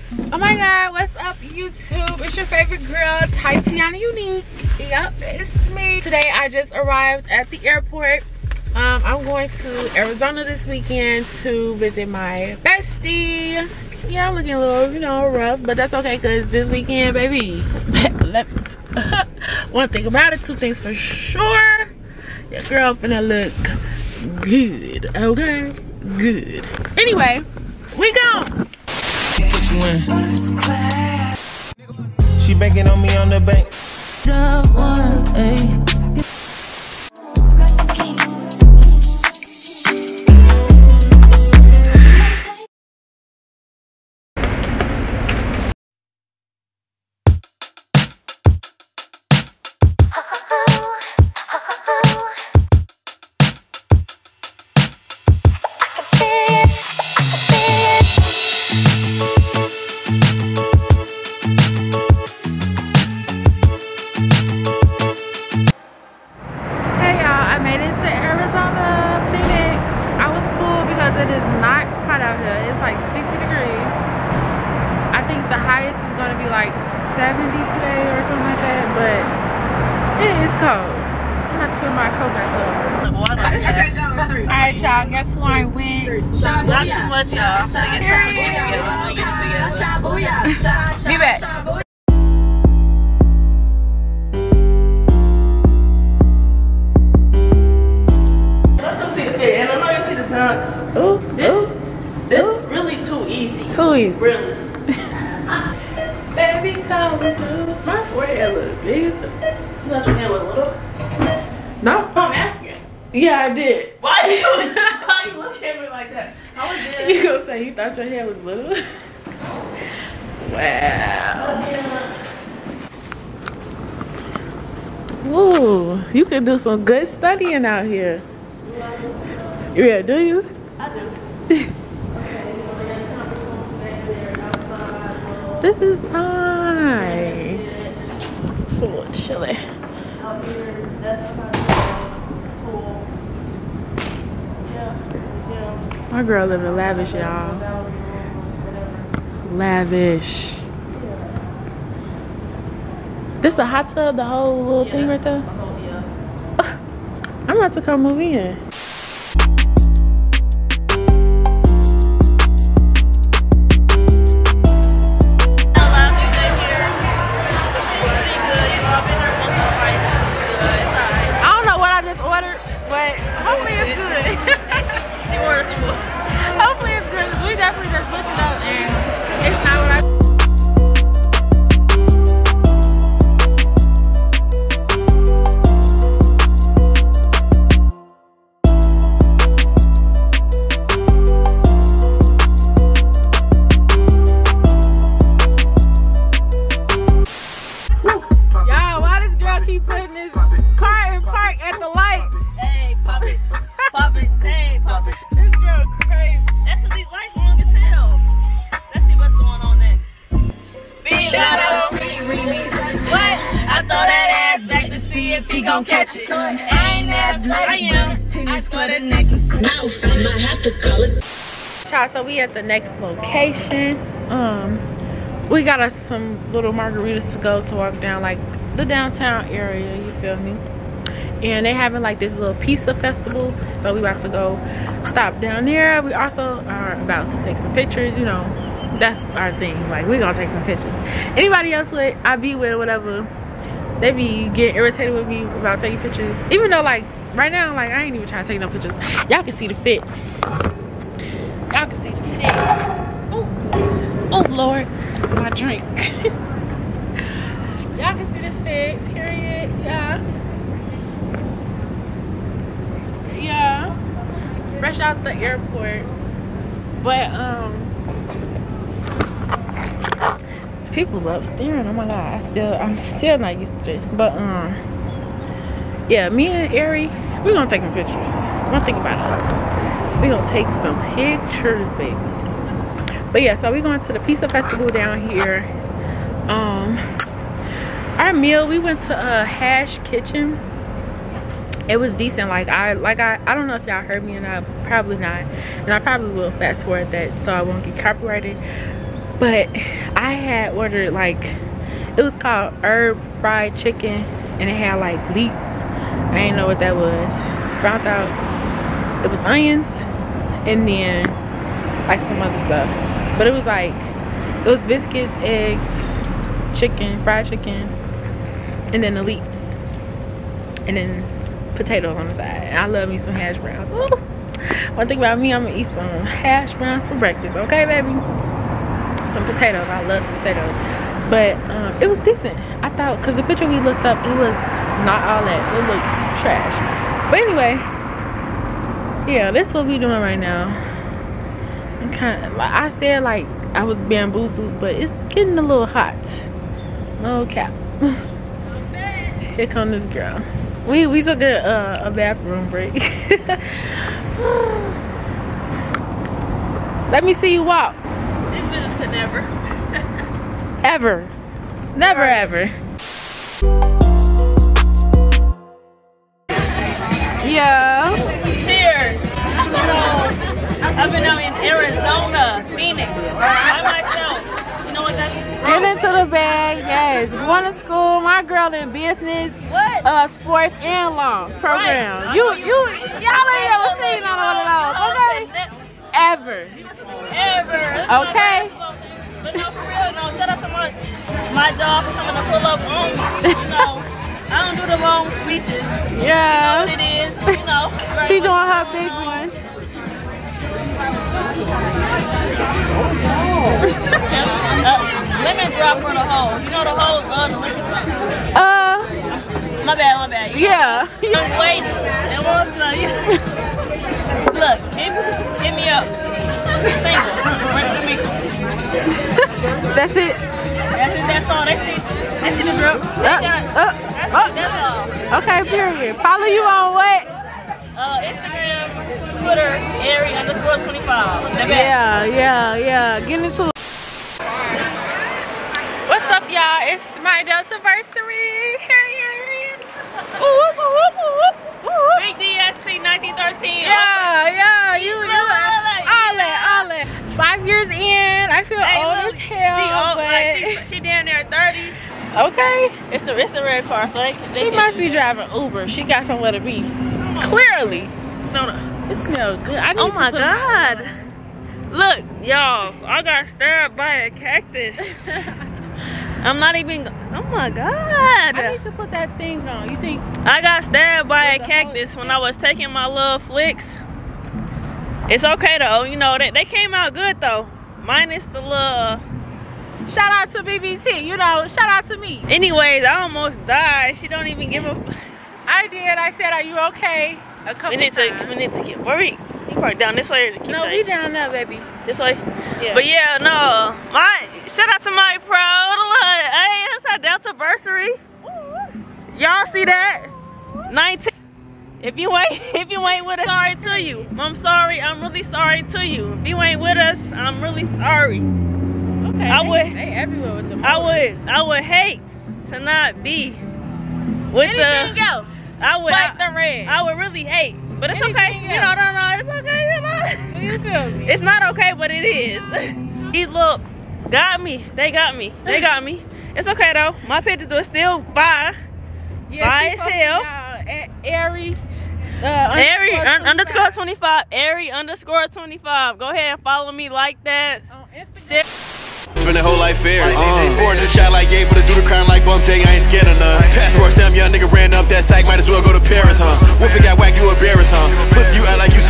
Oh my god, what's up YouTube? It's your favorite girl, Tatiana Unique. Yep, it's me. Today I just arrived at the airport. I'm going to Arizona this weekend to visit my bestie. Yeah, I'm looking a little, you know, rough, but that's okay because this weekend, baby, one thing about it, two things for sure. Your girl finna look good, okay? Good. Anyway, we gone. Put you in. She banking on me on the bank. It is not hot out here. It's like 60 degrees. I think the highest is going to be like 70 today or something like that, but it is cold. I'm about to put my coat back up. Alright, y'all, guess who I win? Not too much, y'all. Be back. Ooh, this really too easy. Too easy. Really. Baby, come through. My forehead look big as hell. You let your hair look little? No. I'm asking. Yeah, I did. Why you look at me like that? I was good. You gonna say you thought your hair was little? Wow. Ooh, you can do some good studying out here. Yeah, do you? I do. This is nice. It's a little chilly. Out here, that's cool. Yeah. My girl living lavish, y'all. Lavish. This a hot tub, the whole little thing right there? I'm about to come move in. Hopefully it's good. We definitely just looked it up and it's not what I Y'all, why this girl keep putting this car in park at the lights? Hey, pop it. Pop it. Hey, pop it. This girl crazy. That's because these lights long as hell. Let's see what's going on next. Big remix. What? I throw that ass back to see if he gon' catch it. I ain't that bloody, I am. I for the necklace. Now I might have to call it. Child, so we at the next location. We got us some little margaritas to go to walk down like the downtown area, you feel me? And they having like this little pizza festival, so we about to go stop down there. We also are about to take some pictures, you know, that's our thing. Like, we gonna take some pictures. Anybody else I be with, whatever, they be getting irritated with me about taking pictures. Even though, like, right now, like, I ain't even trying to take no pictures. Y'all can see the fit. Y'all can see the fit. Oh Lord, my drink. Y'all can see the fit, period. Yeah, fresh out the airport, but people love staring. Oh my god, I'm still not used to this, but yeah, me and Ari, we're gonna take some pictures. One thing about us, we're gonna take some pictures, baby. But yeah, so we're going to the pizza festival down here. Our meal, we went to a Hash Kitchen. It was decent. I don't know if y'all heard me or not, probably not, and I probably will fast forward that so I won't get copyrighted. But I had ordered like, it was called herb fried chicken, and it had like leeks. I didn't know what that was. Found out it was onions and then like some other stuff. But it was like, it was biscuits, eggs, chicken, fried chicken, and then the leeks, and then potatoes on the side. And I love me some hash browns. Ooh. One thing about me, I'm gonna eat some hash browns for breakfast, okay, baby? Some potatoes. I love some potatoes. But it was decent. I thought, because the picture we looked up, it was not all that. It looked trash. But anyway, yeah, this is what we doing right now. I'm kind of, like I said, like I was bamboozled, but it's getting a little hot. No cap. Here comes this girl. We took a bathroom break. Let me see you walk. These bitches could never. Ever. Never ever. Yeah. Cheers. I've been out in Arizona, Phoenix, by myself. You know what that's from? Get into the bag, yes. Going to school, my girl in business, What? sports and law program. Right. Y'all ain't ever seen none of those, okay? Ever. Ever. Okay. But no, for real, no. Shout out to my dog for coming to pull up on me. You know, I don't do the long speeches. Yeah. You know what it is. You know. She doing her big one. Lemon drop for the hole. You know the hole. My bad. Yeah. Young lady. That was look, hit me up. Single. Right to me. That's it. That's all. They see the drip. That's all. Okay, period. Follow you on what? Instagram, Twitter, Ari_25. Yeah. Get into it. What's up, y'all? It's my Deltaversary. Big DSC 1913. Yeah. You all that. 5 years in. I feel old as hell, but like she down there 30. okay. It's the red car, so they She must be driving Uber. She got somewhere to be. Clearly. No. It smells good. I need Oh to my put God. Look, y'all, I got stabbed by a cactus. I'm not even, oh my God. I need to put that thing on. You think? I got stabbed by a cactus when I was taking my little flicks. It's okay though, you know, they came out good though. Minus the little. Shout out to BBT, you know, shout out to me. Anyways, I almost died. She don't even give a. I did. I said, are you okay? A couple We need to get, where we park down this way or keep No, straight? we down there, baby. This way? Yeah. But yeah, no. Shout out to my pro. Hey, it's our Deltaversary. Y'all see that? 19. If you ain't with us, sorry to you. I'm sorry. I'm really sorry to you. If you ain't with us, I'm really sorry. Okay. They everywhere with the I would hate to not be with anything else. Like the red. I would really hate, but it's Anything okay. else. You know, no, it's okay. You know. Do you feel me? It's not okay, but it is. He look, got me. They got me. It's okay though. My pictures are still fire. Yeah, fire as hell. Ari. Ari _25. Ari _25. Go ahead and follow me like that. On Instagram. Spend the whole life fair. Born in the shot like Gabe, but I do the crime like Bum J. I ain't scared of none. Passport stamp, young nigga ran up that sack. Might as well go to Paris, huh? Wolfie got whack, you embarrassed, huh? Pussy, you act like you.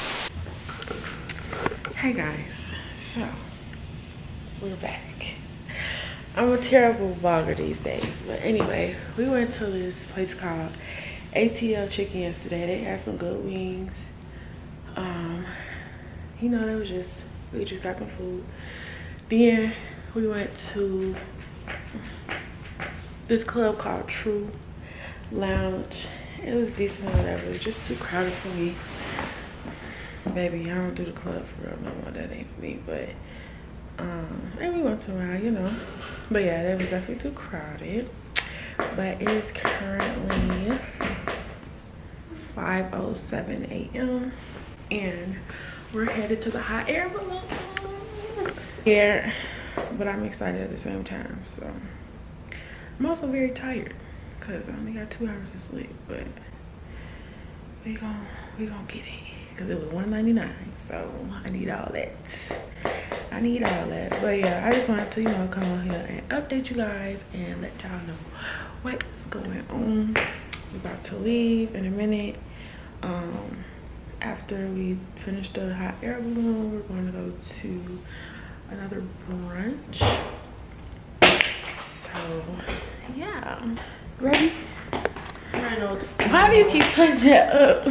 Hey guys, so we're back. I'm a terrible vlogger these days, but anyway, we went to this place called ATL Chicken yesterday. They had some good wings. You know, we just got some food. Then we went to this club called True Lounge. It was decent or whatever. It was just too crowded for me. Baby, I don't do the club for real no more. That ain't for me. But and we went around, you know. But yeah, that was definitely too crowded. But it is currently 5:07 a.m. and we're headed to the hot air balloon. Here but I'm excited at the same time. So I'm also very tired because I only got 2 hours of sleep, but we gonna get it because it was $199. So I need all that. But yeah, I just wanted to, you know, come on here and update you guys and let y'all know what's going on. We're about to leave in a minute. After we finish the hot air balloon, we're going to go to another brunch. So yeah, ready? I know. Why do you keep putting that up?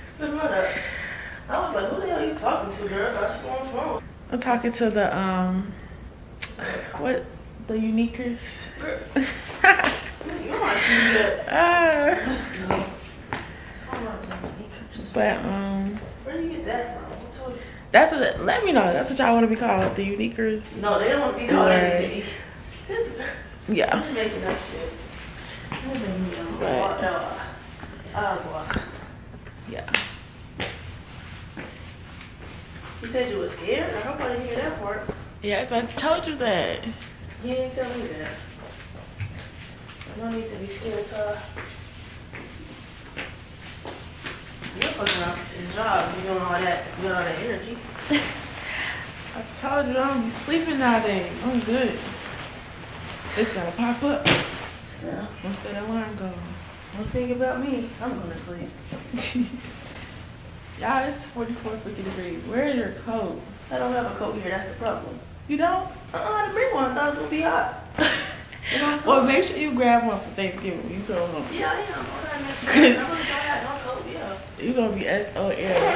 I was like, who the hell are you talking to, girl? I thought she was on the phone. I'm talking to the what, the uniquers. You want to do that? Let's go. But where do you get that from? Who told you? that's what. Let me know. That's what y'all want to be called, the uniquers. No, they don't want to be called anything. Yeah. I'm making that shit. Yeah. You said you were scared? I hope I didn't hear that part. Yes, I told you that. You didn't tell me that. I don't need to be scared, Todd. You're fucking around in the job. You doing all that, you got all that energy. I told you I don't be sleeping nowadays. I'm good. It's gotta pop up. So, once that alarm goes. one thing about me, I'm gonna sleep. Y'all, it's 50 degrees. Where is your coat? I don't have a coat here, that's the problem. You don't? I didn't bring one. I thought it was gonna be hot. Well, make sure you grab one for Thanksgiving. You go home. Yeah, I am. I really thought I had no coat, yeah. You gonna be SOL.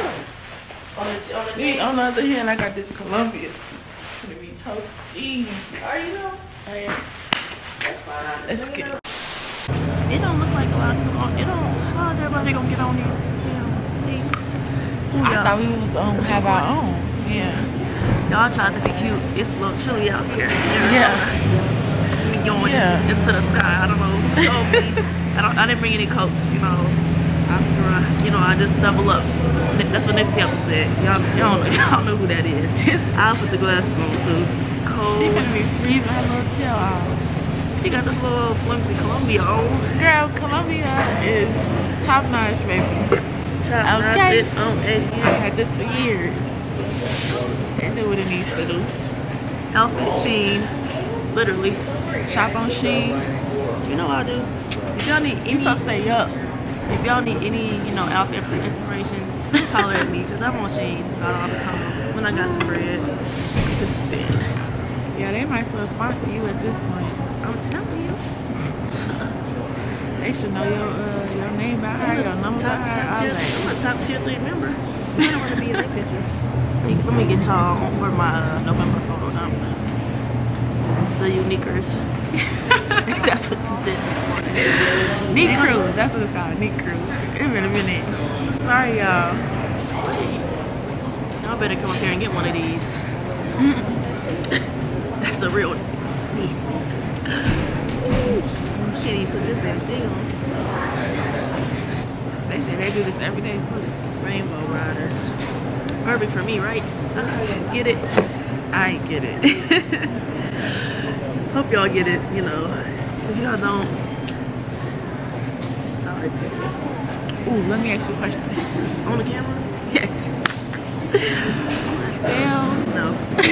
On the On the other hand, I got this Columbia. It's gonna be toasty. Are you though? I am. That's fine. Let's get it. It don't look like a lot of people on. It don't. How is everybody gonna get on these things? Ooh, I thought we was have our own. Yeah. Y'all trying to be cute. It's a little chilly out here. Yeah. We going into the sky. I don't know who told me. I didn't bring any coats. You know. I just double up. That's what Nick said. Y'all know who that is. I'll put the glasses on too. Cold. She gonna be freezing her little tail out. She got this little flimsy Columbia on. Girl, Columbia is top notch, baby. Okay. I had this for years. It knew what it needs to do. Outfit Sheen. Literally. Shop on Sheen. You know what I do? If y'all need any, say up. If y'all need any, outfit inspirations, just holler at me because I'm on Sheen about all the time. When I got some bread to spend. Yeah, they might as well sponsor you at this point. I'm telling you. They should know your name by heart, your number by heart. I'm a top tier 3 member. I don't want to be in that picture. Let me get y'all for my November photo dump. The uniquers. That's what you said. NiqueCrew, that's what it's called, NiqueCrew. It's been a minute. Sorry, y'all. Y'all better come up here and get one of these. That's a real me. Can't even put this damn thing on. They say they do this every day too. Rainbow Ryders. Perfect for me, right? Get it? I ain't get it. Hope y'all get it, If y'all don't, sorry. Ooh, let me ask you a question. On the camera? Yes. Spell. No.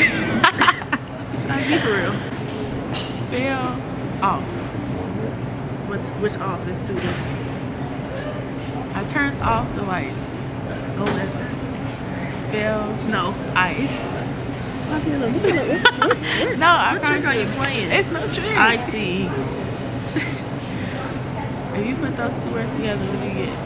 Be for real. Spell off. Which off is 2 different? I turned off the lights. Oh, that's nice. Spell no ice. No, I trick are you playing? It's no trick. I see. If you put those 2 words together, what do you get?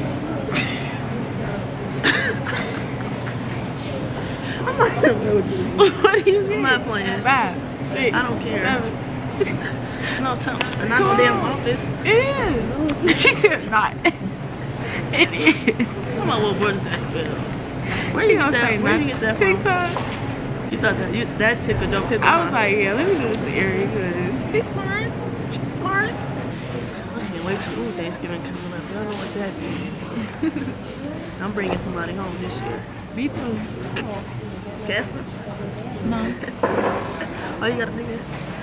I'm not gonna play with you. What do you get? I'm not playing. 5, 6. I don't care. 7. No, not no damn office. It is. She said not. It is. Come on, what word is that spell? Where you gonna say Where you get that from? TikTok? You thought that shit could go pick I was like, yeah, let me do this to Ari because she's smart. She's smart. I can't wait till Thanksgiving coming up. Y'all know what that means. I'm bringing somebody home this year. Me too. Casper? No. Oh, you got a nigga?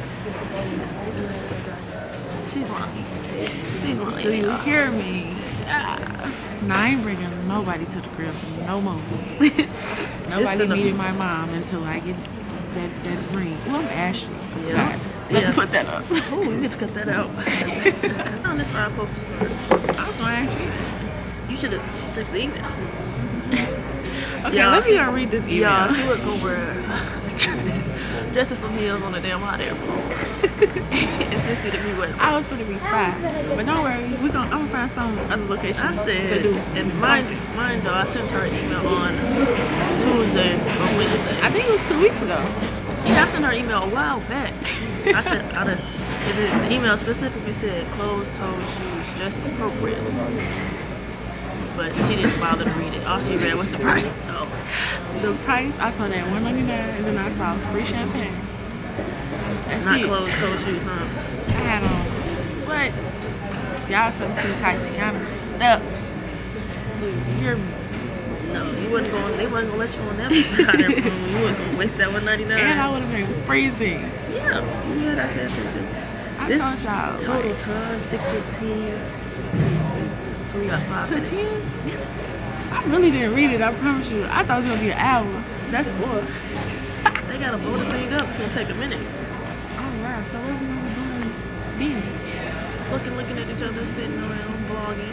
She's lying. She's lying. Do you hear me? Nah, I ain't bringing nobody to the crib no more. Nobody meeting my mom until I get that ring. Well, I'm Ashley. Yeah. Let me put that up. Oh, you get to cut that out. On this fire post to start. I was gonna ask you. You should have took the email. Okay, let me go read this email. Yeah, she was gonna wear dressed in some heels on the damn hot air balloon. And Cincy to me wet. I was gonna be fine, but don't worry, I'm gonna find some other location I said, to do. and mind y'all, I sent her an email on Tuesday or Wednesday. I think it was 2 weeks ago. Yeah, I sent her an email a while back. I said, the email specifically said closed toe shoes, just appropriate. But she didn't bother to read it. All she read was the price. So the price, I saw that $199, and then I saw free champagne. That's not it. closed toe shoes, huh? I had on, but y'all some tights kind of stuck. You hear me? No, you wasn't going. They wasn't gonna let you on that hot air balloon. You wasn't gonna waste that $199. And I would have been freezing. Yeah, you heard I said something. I told y'all. Total time 6:15. So we got 5 to minutes. 10? I really didn't read it, I promise you. I thought it was gonna be an hour. That's 4. They gotta blow the thing up. It's gonna take a minute. Alright, so what are we gonna do then? Looking at each other, sitting around, vlogging.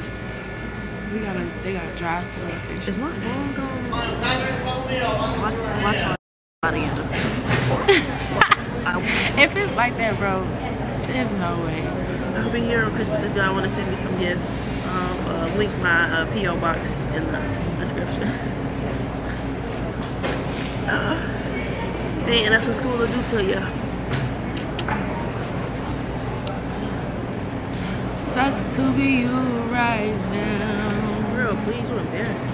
They gotta drive to the location. Is my phone going? Watch my again. If it's like that, bro, there's no way. I'll be here on Christmas if y'all want to send me some gifts. Link my P.O. box in the description. Hey, and that's what school will do to you. Sucks to be you right now. Girl, please, you're embarrassing.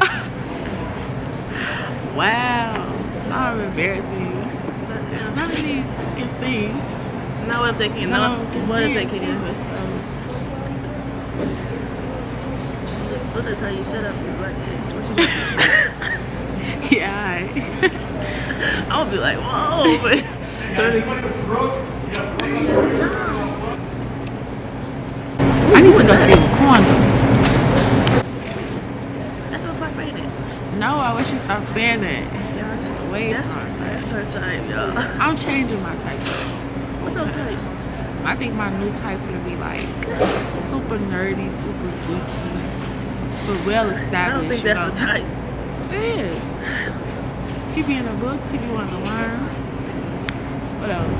Wow, I'm embarrassing you. None of these can see. No, what if they can? No, What if they can? What they tell you? Shut up, you black bitch. What you doing? Yeah, I'll be like, whoa, but I need to go see Wakanda. that's your type, ain't it? No, I wish you stopped saying that. Y'all just Wait, that's her type, y'all. I'm changing my type. What's your type? I think my new type's gonna be like super nerdy, super geeky, but well established. I don't think that's the type. It is. He be in the books, he be wanting to learn. What else?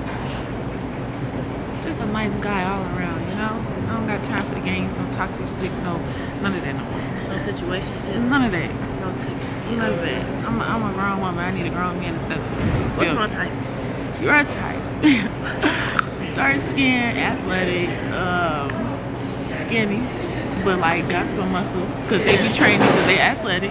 Just a nice guy all around, you know? I don't got time for the games, no toxic shit, no, none of that no more. No situationships. None of that. No tips. None of that. I'm a grown woman, I need a grown man to step to. What's my type? You're a type. Dark skin, athletic, skinny, but like got some muscle because they be training because they athletic.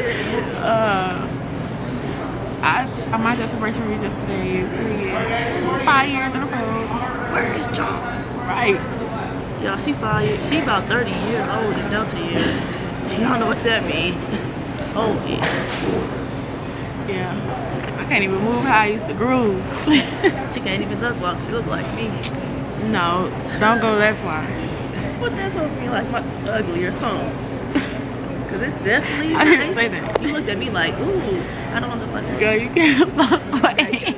My anniversary was yesterday. 5 years in a row. Where is John? Right. Y'all, she about 30 years old in Delta years. Y'all know what that means. Oh yeah. Yeah. I can't even move how I used to groove. She can't even duck walk. She look like me. No, don't go that far. What that's supposed to be like much ugly or something? Cause it's definitely I didn't nice. say that. You looked at me like, ooh, I don't look like that. Girl, you can't look like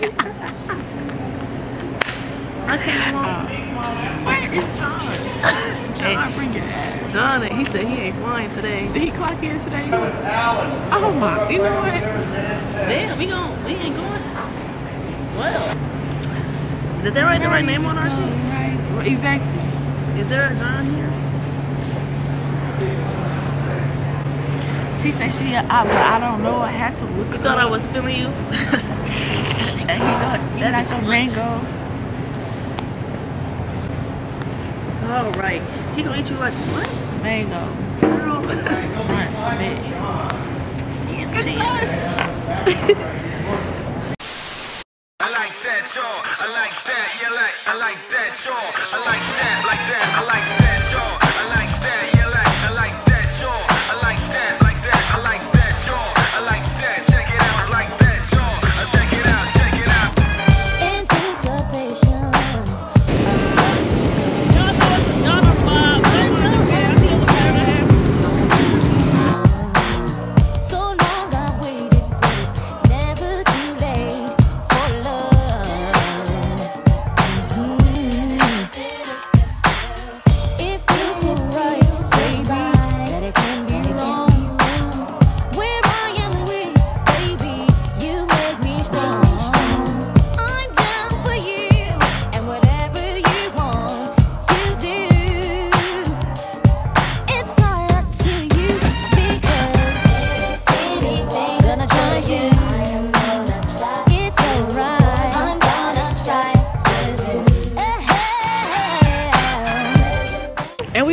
I can't walk. Where is John? John, bring your ass. Done it. He said he ain't flying today. Did he clock in today? Oh my, you know what? Damn, we ain't going. Well, did they write the right name on our sheet? Right, exactly. Is there a John here? She said she but I don't know. I had to look. You thought I was feeling you? And you got your Rainbow. All right. He gonna eat you like what? Mango. Girl. Front, bitch. I like that, y'all. I like that. Yeah, I like that, y'all. I like that, I like that, y'all. I like that. Yeah, I like that, y'all. I like that, y'all. I like that. Check it out, it's like that, y'all. Check it out, check it out.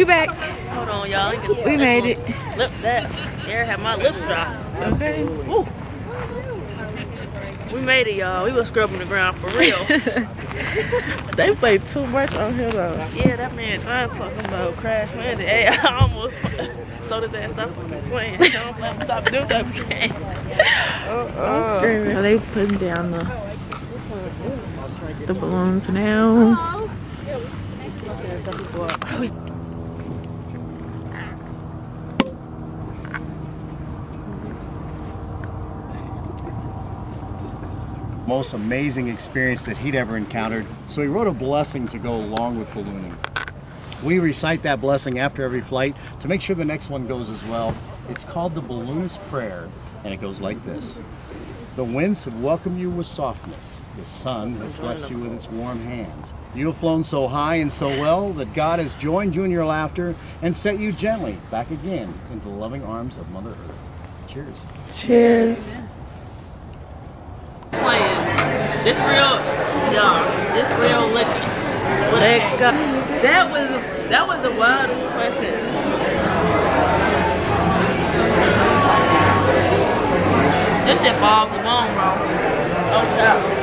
We back. Hold on, y'all. We made it. Lip that. Air had my lips dry. Okay. Woo. We made it, y'all. We was scrubbing the ground for real. They play too much on here though. Yeah, that man trying to talk about Crash Landed. Hey, I almost told his ass stop playing. Don't stop doing that again. They putting down the balloons now. Most amazing experience that he'd ever encountered. So he wrote a blessing to go along with ballooning. We recite that blessing after every flight to make sure the next one goes as well. It's called the Balloonist Prayer, and it goes like this. The winds have welcomed you with softness. The sun has blessed you with its warm hands. You have flown so high and so well that God has joined you in your laughter and set you gently back again into the loving arms of Mother Earth. Cheers. Cheers. Playing. This real, y'all. This real liquor. That was the wildest question. This shit bogged the bone, bro. Oh, yeah.